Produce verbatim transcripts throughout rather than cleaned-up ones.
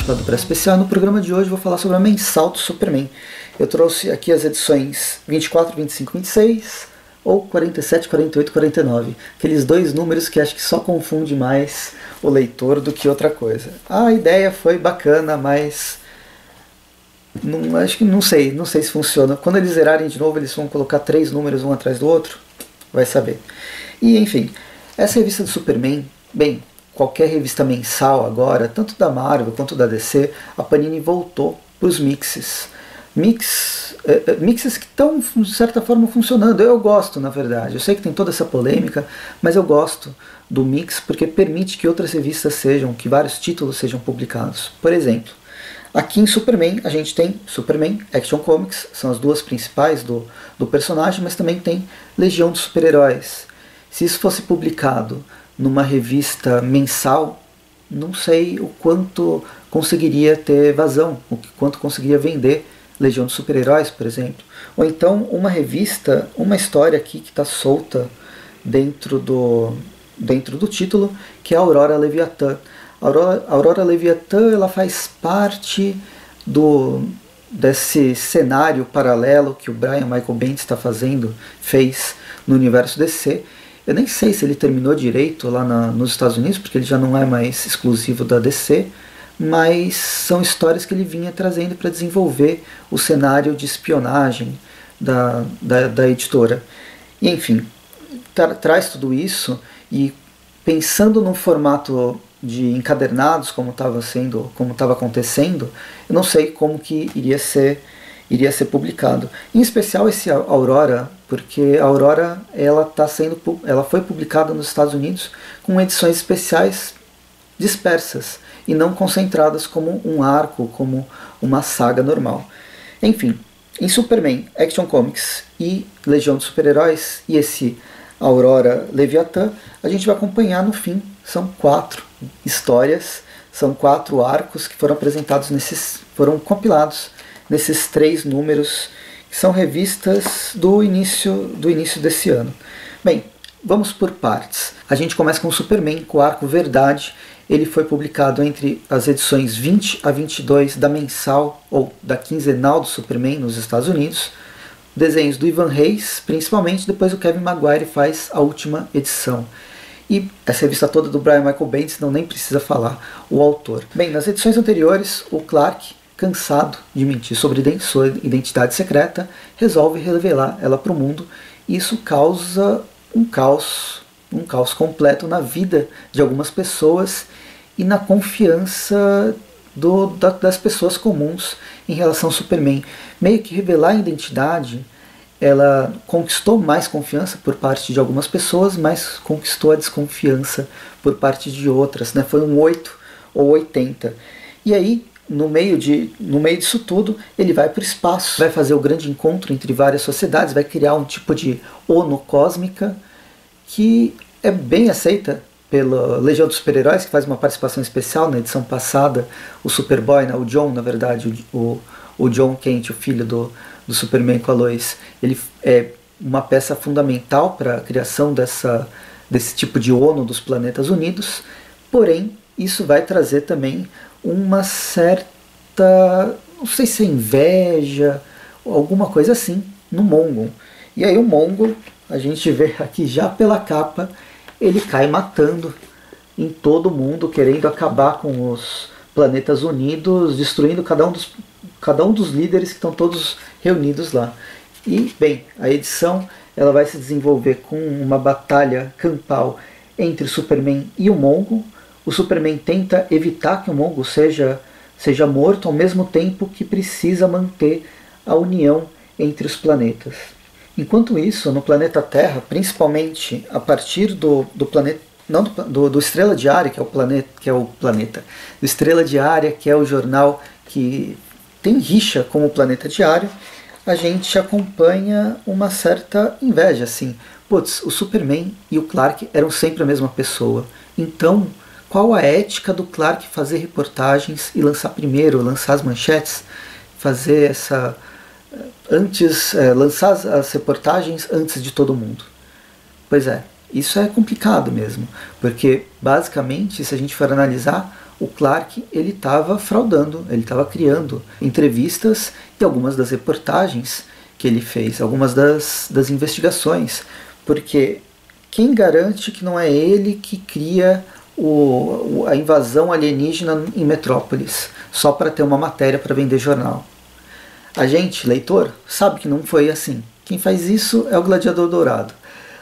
Chapéu do Preço Especial. No programa de hoje eu vou falar sobre a mensal do Superman. Eu trouxe aqui as edições vinte e quatro, vinte e cinco, vinte e seis ou quarenta e sete, quarenta e oito, quarenta e nove. Aqueles dois números que acho que só confunde mais o leitor do que outra coisa. A ideia foi bacana, mas não, acho que não sei, não sei se funciona. Quando eles zerarem de novo, eles vão colocar três números um atrás do outro, vai saber. E enfim, essa revista do Superman, bem, qualquer revista mensal agora, tanto da Marvel quanto da D C, a Panini voltou para os mixes. Mix, é, mixes que estão, de certa forma, funcionando. Eu gosto, na verdade. Eu sei que tem toda essa polêmica, mas eu gosto do mix porque permite que outras revistas sejam, que vários títulos sejam publicados. Por exemplo, aqui em Superman, a gente tem Superman, Action Comics, são as duas principais do, do personagem, mas também tem Legião dos Super-Heróis. Se isso fosse publicado numa revista mensal, não sei o quanto conseguiria ter vazão, o quanto conseguiria vender Legião dos Super-Heróis, por exemplo. Ou então uma revista, uma história aqui que está solta dentro do, dentro do título, que é a Aurora Leviatã. A Aurora, a Aurora Leviatã ela faz parte do, desse cenário paralelo que o Brian Michael Bendis está fazendo, fez no universo D C. Eu nem sei se ele terminou direito lá na, nos Estados Unidos, porque ele já não é mais exclusivo da D C, mas são histórias que ele vinha trazendo para desenvolver o cenário de espionagem da, da, da editora. E, enfim, tra traz tudo isso e pensando num formato de encadernados, como estava sendo, como estava acontecendo, eu não sei como que iria ser iria ser publicado. Em especial esse Aurora, porque a Aurora ela tá sendo, ela foi publicada nos Estados Unidos com edições especiais dispersas e não concentradas como um arco, como uma saga normal. Enfim, em Superman, Action Comics e Legião dos Super-Heróis e esse Aurora Leviatã, a gente vai acompanhar no fim, são quatro histórias, são quatro arcos que foram apresentados nesses, foram compilados nesses três números, que são revistas do início, do início desse ano. Bem, vamos por partes. A gente começa com o Superman, com o arco Verdade. Ele foi publicado entre as edições vinte a vinte e dois da mensal ou da quinzenal do Superman nos Estados Unidos. Desenhos do Ivan Reis, principalmente, depois o Kevin Maguire faz a última edição. E essa revista toda do Brian Michael Bendis, não nem precisa falar o autor. Bem, nas edições anteriores, o Clark, cansado de mentir sobre sua identidade secreta, resolve revelar ela para o mundo. E isso causa um caos, um caos completo na vida de algumas pessoas e na confiança do, da, das pessoas comuns em relação ao Superman. Meio que revelar a identidade, ela conquistou mais confiança por parte de algumas pessoas, mas conquistou a desconfiança por parte de outras, né? Foi um oito ou oitenta. E aí, No meio, de, no meio disso tudo, ele vai para o espaço, vai fazer o grande encontro entre várias sociedades, vai criar um tipo de ONU cósmica que é bem aceita pela Legião dos Super-Heróis, que faz uma participação especial na edição passada. O Superboy, né, o John, na verdade, o, o John Kent, o filho do, do Superman com a Lois, ele é uma peça fundamental para a criação dessa, desse tipo de ONU dos Planetas Unidos, porém, isso vai trazer também uma certa, não sei se é inveja, ou alguma coisa assim, no Mongul. E aí o Mongul, a gente vê aqui já pela capa, ele cai matando em todo mundo, querendo acabar com os Planetas Unidos, destruindo cada um dos, cada um dos líderes que estão todos reunidos lá. E, bem, a edição ela vai se desenvolver com uma batalha campal entre o Superman e o Mongul. O Superman tenta evitar que o Mongul seja, seja morto, ao mesmo tempo que precisa manter a união entre os planetas. Enquanto isso, no planeta Terra, principalmente a partir do, do planeta, não do, do, do Estrela Diária, que é o planeta, que é o planeta, do Estrela Diária, que é o jornal que tem rixa com o Planeta Diário, a gente acompanha uma certa inveja, assim. Putz, o Superman e o Clark eram sempre a mesma pessoa. Então, qual a ética do Clark fazer reportagens e lançar primeiro, lançar as manchetes, fazer essa antes, é, lançar as, as reportagens antes de todo mundo? Pois é, isso é complicado mesmo, porque basicamente, se a gente for analisar, o Clarke ele estava fraudando, ele estava criando entrevistas e algumas das reportagens que ele fez, algumas das, das investigações, porque quem garante que não é ele que cria o, a invasão alienígena em Metrópolis, só para ter uma matéria para vender jornal? A gente, leitor, sabe que não foi assim. Quem faz isso é o Gladiador Dourado.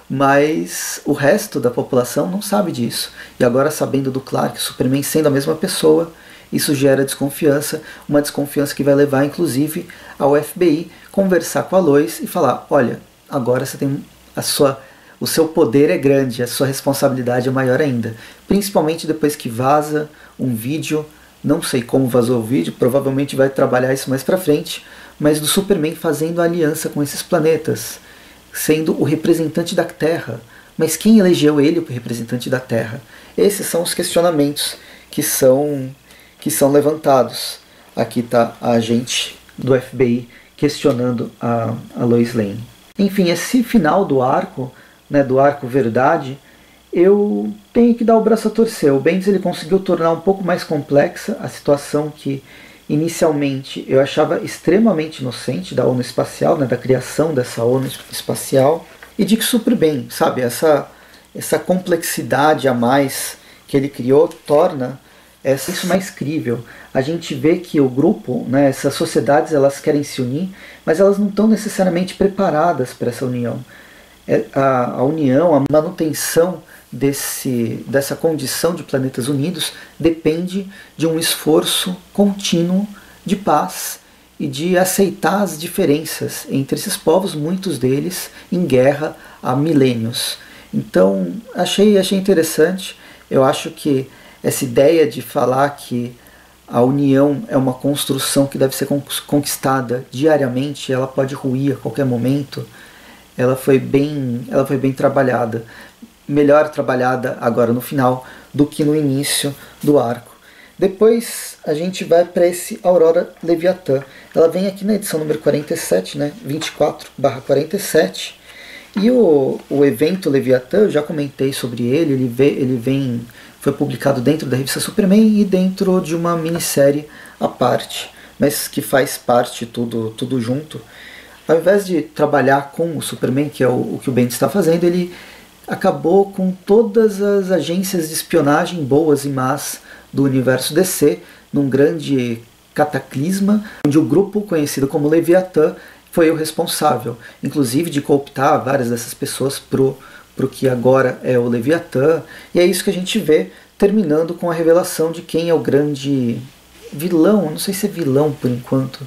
Mas o resto da população não sabe disso. E agora, sabendo do Clarke, Superman sendo a mesma pessoa, isso gera desconfiança, uma desconfiança que vai levar, inclusive, ao F B I conversar com a Lois e falar: olha, agora você tem a sua, o seu poder é grande, a sua responsabilidade é maior ainda. Principalmente depois que vaza um vídeo, não sei como vazou o vídeo, provavelmente vai trabalhar isso mais pra frente, mas do Superman fazendo aliança com esses planetas, sendo o representante da Terra. Mas quem elegeu ele o representante da Terra? Esses são os questionamentos que são, que são levantados. Aqui está a agente do F B I questionando a, a Lois Lane. Enfim, esse final do arco, né, do arco Verdade, eu tenho que dar o braço a torcer. O Bendis ele conseguiu tornar um pouco mais complexa a situação que inicialmente eu achava extremamente inocente da ONU Espacial, né, da criação dessa ONU Espacial, e de que super bem, sabe, essa, essa complexidade a mais que ele criou torna essa, isso mais crível. A gente vê que o grupo, né, essas sociedades, elas querem se unir, mas elas não estão necessariamente preparadas para essa união. A, a união, a manutenção Desse, dessa condição de planetas unidos depende de um esforço contínuo de paz e de aceitar as diferenças entre esses povos, muitos deles em guerra há milênios. Então achei, achei interessante. Eu acho que essa ideia de falar que a união é uma construção que deve ser conquistada diariamente, ela pode ruir a qualquer momento, ela foi bem, ela foi bem trabalhada. Melhor trabalhada agora no final do que no início do arco. Depois a gente vai para esse Aurora Leviatã. Ela vem aqui na edição número quarenta e sete, né? vinte e quatro barra quarenta e sete. E o, o evento Leviatã, eu já comentei sobre ele, ele, vê, ele vem, foi publicado dentro da revista Superman e dentro de uma minissérie à parte, mas que faz parte tudo, tudo junto. Ao invés de trabalhar com o Superman, que é o, o que o Bendis está fazendo, ele acabou com todas as agências de espionagem boas e más do universo D C, num grande cataclisma, onde o grupo conhecido como Leviatã foi o responsável, inclusive de cooptar várias dessas pessoas pro, pro que agora é o Leviatã, e é isso que a gente vê, terminando com a revelação de quem é o grande vilão. Não sei se é vilão por enquanto,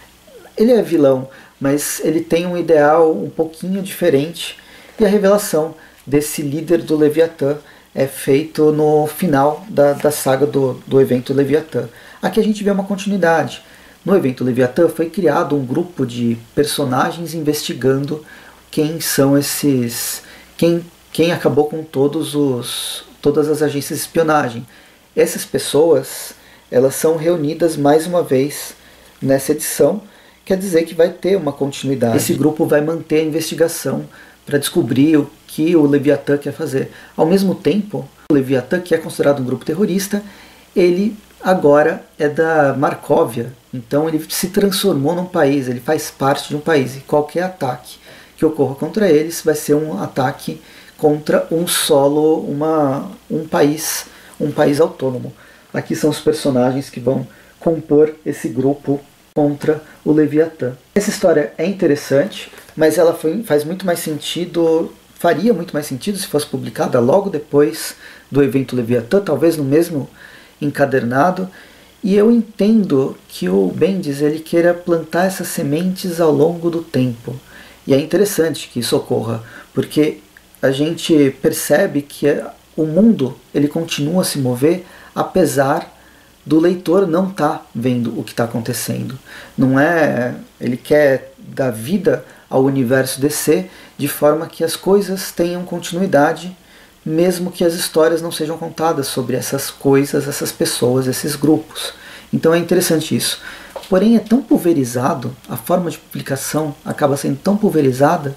ele é vilão, mas ele tem um ideal um pouquinho diferente, e a revelação desse líder do Leviatã é feito no final da, da saga do, do evento Leviatã. Aqui a gente vê uma continuidade. No evento Leviatã foi criado um grupo de personagens investigando quem são esses, quem, quem acabou com todos os, todas as agências de espionagem. Essas pessoas, elas são reunidas mais uma vez nessa edição, quer dizer que vai ter uma continuidade. Esse grupo vai manter a investigação para descobrir o que o Leviatã quer fazer. Ao mesmo tempo, o Leviatã, que é considerado um grupo terrorista, ele agora é da Marcóvia, então ele se transformou num país, ele faz parte de um país, e qualquer ataque que ocorra contra eles vai ser um ataque contra um solo, uma, um país, um país autônomo. Aqui são os personagens que vão compor esse grupo contra o Leviatã. Essa história é interessante, mas ela foi, faz muito mais sentido, faria muito mais sentido se fosse publicada logo depois do evento Leviatã, talvez no mesmo encadernado, e eu entendo que o Bendis ele queira plantar essas sementes ao longo do tempo, e é interessante que isso ocorra, porque a gente percebe que o mundo ele continua a se mover apesar do leitor não estar vendo o que está acontecendo. Não é, ele quer dar vida ao universo D C de forma que as coisas tenham continuidade, mesmo que as histórias não sejam contadas sobre essas coisas, essas pessoas, esses grupos. Então é interessante isso. Porém é tão pulverizado, a forma de publicação acaba sendo tão pulverizada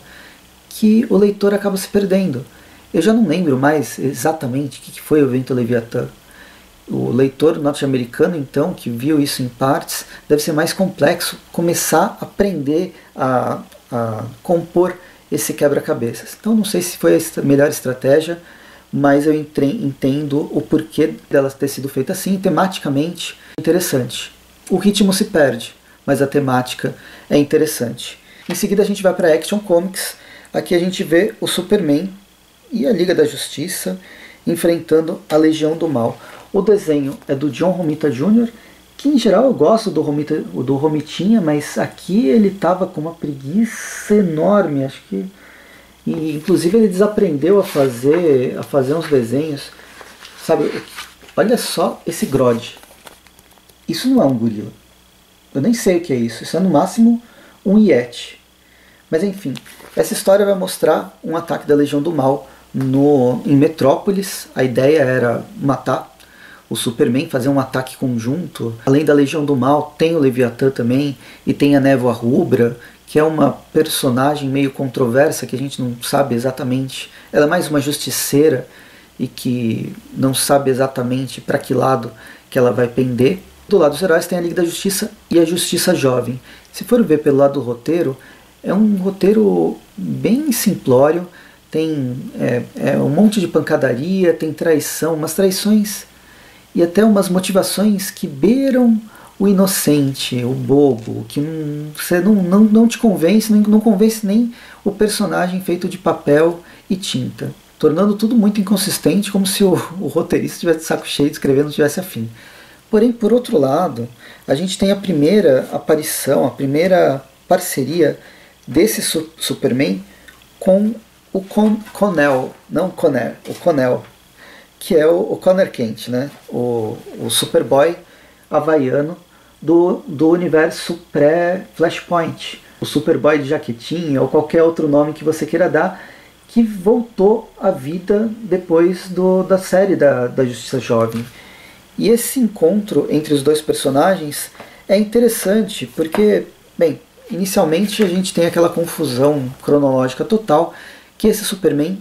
que o leitor acaba se perdendo. Eu já não lembro mais exatamente o que foi o evento Leviatã. o leitor norte-americano, então, que viu isso em partes, deve ser mais complexo começar a aprender a, a compor esse quebra-cabeças. Então não sei se foi a melhor estratégia, mas eu entendo o porquê dela ter sido feita assim. Tematicamente interessante. O ritmo se perde, mas a temática é interessante. Em seguida a gente vai para Action Comics. Aqui a gente vê o Superman e a Liga da Justiça enfrentando a Legião do Mal. O desenho é do John Romita Júnior, que em geral eu gosto do, Romita, do Romitinha, mas aqui ele estava com uma preguiça enorme, acho que... E, inclusive ele desaprendeu a fazer, a fazer uns desenhos. Sabe, olha só esse Grodd. Isso não é um gorila. Eu nem sei o que é isso. Isso é no máximo um Yeti. Mas enfim, essa história vai mostrar um ataque da Legião do Mal no, em Metrópolis. A ideia era matar o Superman, fazer um ataque conjunto. Além da Legião do Mal, tem o Leviatã também, e tem a Névoa Rubra, que é uma personagem meio controversa, que a gente não sabe exatamente. Ela é mais uma justiceira, e que não sabe exatamente para que lado que ela vai pender. Do lado dos heróis tem a Liga da Justiça e a Justiça Jovem. Se for ver pelo lado do roteiro, é um roteiro bem simplório, tem é, é um monte de pancadaria, tem traição, umas traições e até umas motivações que beiram o inocente, o bobo, que não, você não, não, não te convence, nem, não convence nem o personagem feito de papel e tinta, tornando tudo muito inconsistente, como se o, o roteirista tivesse de saco cheio de escrever, não tivesse afim. Porém, por outro lado, a gente tem a primeira aparição, a primeira parceria desse su Superman com o Con Conel, não Conner, o Conel, que é o, o Conner Kent, né? o, o Superboy havaiano do, do universo pré-Flashpoint, o Superboy de jaquetinha ou qualquer outro nome que você queira dar, que voltou à vida depois do, da série da, da Justiça Jovem. E esse encontro entre os dois personagens é interessante porque, bem, inicialmente a gente tem aquela confusão cronológica total, que esse Superman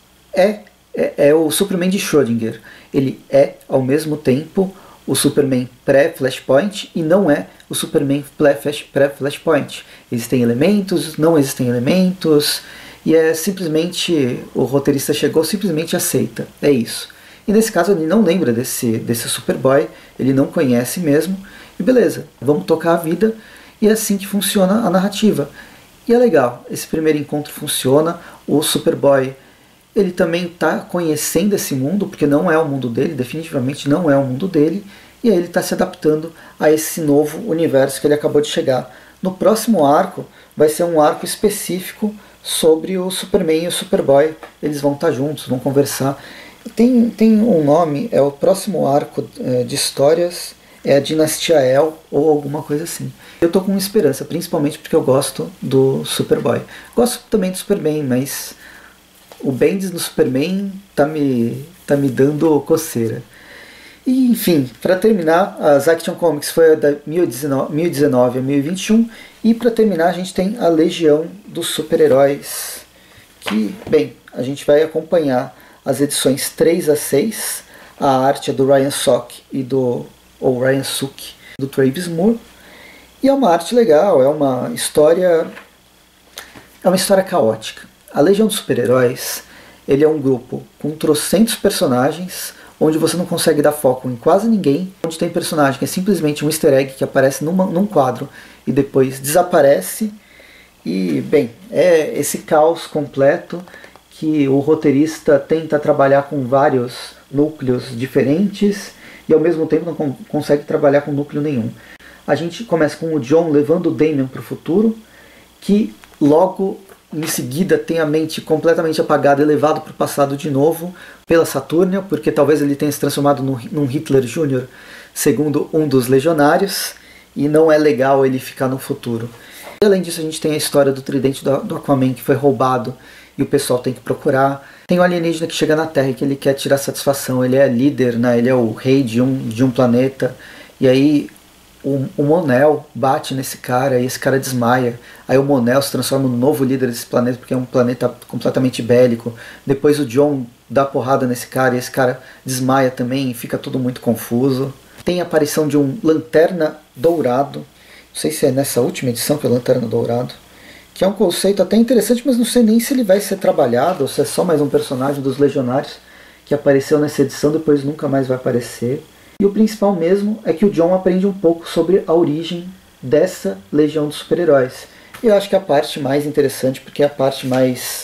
é, é, é o Superman de Schrödinger. Ele é, ao mesmo tempo, o Superman pré-Flashpoint e não é o Superman pré-Flashpoint. Existem elementos, não existem elementos, e é simplesmente, o roteirista chegou, simplesmente aceita, é isso. E nesse caso ele não lembra desse, desse Superboy, ele não conhece mesmo, e beleza, vamos tocar a vida, e é assim que funciona a narrativa. E é legal, esse primeiro encontro funciona, o Superboy ele também está conhecendo esse mundo, porque não é o mundo dele, definitivamente não é o mundo dele, e aí ele está se adaptando a esse novo universo que ele acabou de chegar. No próximo arco vai ser um arco específico sobre o Superman e o Superboy, eles vão estar juntos, vão conversar. Tem, tem um nome, é o próximo arco é, de histórias, é a Dinastia El, ou alguma coisa assim. Eu tô com esperança, principalmente porque eu gosto do Superboy. Gosto também do Superman, mas o Bendis no Superman tá me, tá me dando coceira. E, enfim, para terminar, as Action Comics foi da mil e dezenove a mil e vinte e um, e para terminar a gente tem a Legião dos Super-Heróis, que, bem, a gente vai acompanhar as edições três a seis, a arte é do Ryan Sock e do ou Ryan Suk, do Travis Moore, e é uma arte legal, é uma história é uma história caótica. A Legião dos Super-Heróis, ele é um grupo com trocentos personagens, onde você não consegue dar foco em quase ninguém, onde tem personagem que é simplesmente um easter egg que aparece numa, num quadro e depois desaparece, e, bem, é esse caos completo que o roteirista tenta trabalhar com vários núcleos diferentes e ao mesmo tempo não con consegue trabalhar com núcleo nenhum. A gente começa com o John levando o Damian para o futuro, que logo em seguida tem a mente completamente apagada e levado para o passado de novo pela Saturnia, porque talvez ele tenha se transformado num, num Hitler Júnior, segundo um dos legionários, e não é legal ele ficar no futuro. E além disso a gente tem a história do tridente do, do Aquaman que foi roubado e o pessoal tem que procurar. Tem o alienígena que chega na Terra e que ele quer tirar satisfação, ele é líder, né? Ele é o rei de um, de um planeta, e aí o, o Mon-El bate nesse cara e esse cara desmaia. Aí o Mon-El se transforma no novo líder desse planeta, porque é um planeta completamente bélico. Depois o Jon dá porrada nesse cara e esse cara desmaia também e fica tudo muito confuso. Tem a aparição de um Lanterna Dourado. Não sei se é nessa última edição que é o Lanterna Dourado. Que é um conceito até interessante, mas não sei nem se ele vai ser trabalhado ou se é só mais um personagem dos Legionários que apareceu nessa edição, depois nunca mais vai aparecer. E o principal mesmo é que o Jon aprende um pouco sobre a origem dessa Legião dos Super-Heróis. E eu acho que é a parte mais interessante, porque é a parte mais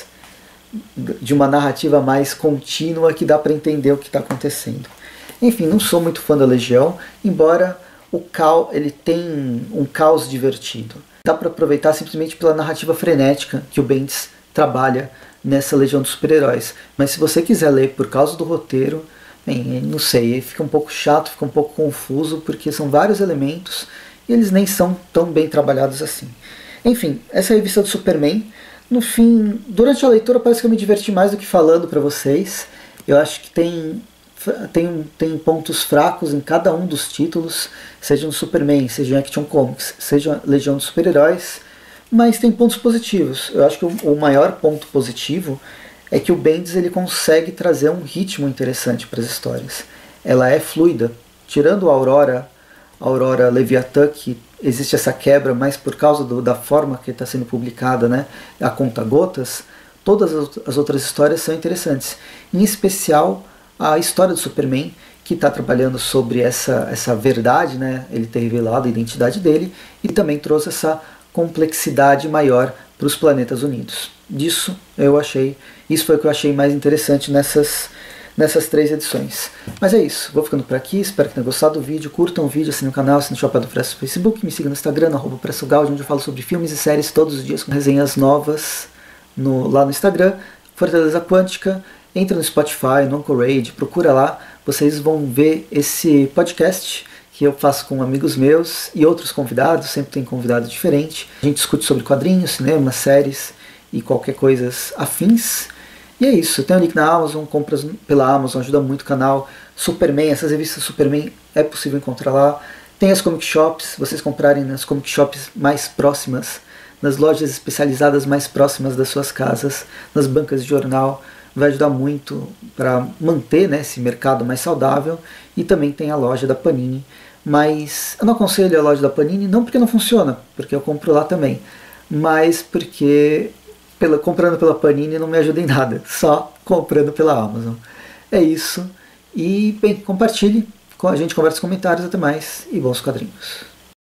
de uma narrativa mais contínua que dá para entender o que está acontecendo. Enfim, não sou muito fã da Legião, embora o caos, ele tem um caos divertido. Dá para aproveitar simplesmente pela narrativa frenética que o Bendis trabalha nessa Legião dos Super-Heróis. Mas se você quiser ler por causa do roteiro, bem, não sei, fica um pouco chato, fica um pouco confuso, porque são vários elementos e eles nem são tão bem trabalhados assim. Enfim, essa é a revista do Superman. No fim, durante a leitura parece que eu me diverti mais do que falando para vocês. Eu acho que tem, tem, tem pontos fracos em cada um dos títulos, seja no Superman, seja em Action Comics, seja Legião dos Super-Heróis, mas tem pontos positivos. Eu acho que o, o maior ponto positivo é que o Bendis ele consegue trazer um ritmo interessante para as histórias. Ela é fluida. Tirando a Aurora, a Aurora Leviatã, que existe essa quebra, mas por causa do, da forma que está sendo publicada, né, a conta-gotas, todas as outras histórias são interessantes. Em especial a história do Superman, que está trabalhando sobre essa, essa verdade, né, ele ter revelado a identidade dele, e também trouxe essa complexidade maior para os planetas unidos. Disso eu achei, isso foi o que eu achei mais interessante nessas, nessas três edições. Mas é isso, vou ficando por aqui, espero que tenham gostado do vídeo, curtam o vídeo, assinem o canal, assinem o Shop do Preço no Facebook, me sigam no Instagram, no arroba PressoGaudi, onde eu falo sobre filmes e séries todos os dias com resenhas novas no, lá no Instagram. Fortaleza Quântica, entra no Spotify, no Anchorage, procura lá, vocês vão ver esse podcast que eu faço com amigos meus e outros convidados, sempre tem convidado diferente. A gente discute sobre quadrinhos, cinema, séries e qualquer coisa afins. E é isso, tem o link na Amazon, compras pela Amazon, ajuda muito o canal. Superman, essas revistas Superman é possível encontrar lá. Tem as comic shops, vocês comprarem nas comic shops mais próximas, nas lojas especializadas mais próximas das suas casas, nas bancas de jornal, vai ajudar muito para manter, né, esse mercado mais saudável. E também tem a loja da Panini, mas eu não aconselho a loja da Panini, não porque não funciona, porque eu compro lá também, mas porque pela, comprando pela Panini não me ajuda em nada, só comprando pela Amazon. É isso, e bem, compartilhe, a gente conversa nos comentários, até mais, e bons quadrinhos.